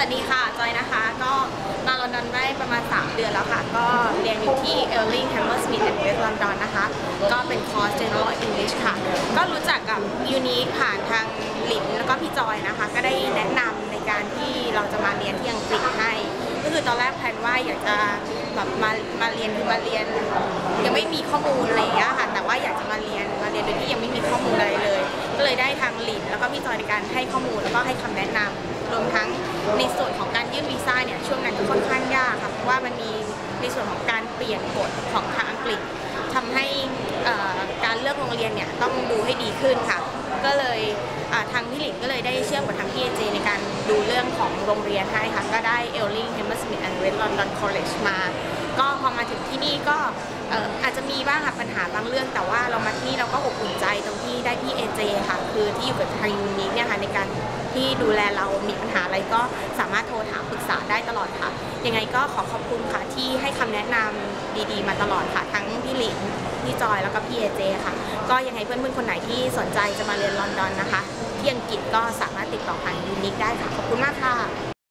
วัสดีค่ะจอยนะคะก็มาลอนดอนได้ประมาณ3 เดือนแล้วค่ะก็เรียนอยู่ที่ Early Hammersmith and West London นะคะก็เป็นคอร์ส General English ค่ะก็รู้จักกับ Unique ผ่านทางหลินแล้วก็พี่จอยนะคะก็ได้แนะนำในการที่เราจะมาเรียนที่อังกฤษให้ก็คือตอนแรกแพลนว่าอยากจะแบบมาเรียนยังไม่มีข้อมูลอะไรอย่างเงี้ยค่ะแต่ว่าอยากจะมาเรียนโดยที่ยังไม่มีข้อมูลอะไรเลยก็เลยได้ทางหลินแล้วก็พี่จอยในการให้ข้อมูลแล้วก็ให้คำแนะนำรวมทั้งในส่วนของการยื่นวีซ่าเนี่ยช่วงนั้นก็ค่อนข้างยากค่ะเพราะว่ามันมีในส่วนของการเปลี่ยนกฎของทางอังกฤษทำให้การเลือกโรงเรียนเนี่ยต้องดูให้ดีขึ้นค่ะก็เลยทางพี่หลินก็เลยได้เชื่อมกับทางพี่เอเจในการดูเรื่องของโรงเรียนให้ค่ะก็ได้ Early Hammersmith and West London College มาก็พอมาถึงที่นี่ก็อาจจะมีบ้างค่ะปัญหาบางเรื่องแต่ว่าเรามาที่นี่เราก็อบอุ่นใจตรงที่ได้พี่เอเจค่ะคือที่อยู่กับทางยูนิคเนี่ยค่ะในการที่ดูแลเรามีปัญหาอะไรก็สามารถโทรถามปรึกษาได้ตลอดค่ะยังไงก็ขอขอบคุณค่ะที่ให้คำแนะนำดีๆมาตลอดค่ะทั้งพี่หลินพี่จอยแล้วก็พี่เอเจค่ะก็ยังไงเพื่อนๆคนไหนที่สนใจจะมาเรียนลอนดอนนะคะที่อังกฤษก็สามารถติดต่อผ่านยูนิคได้ค่ะขอบคุณมากค่ะ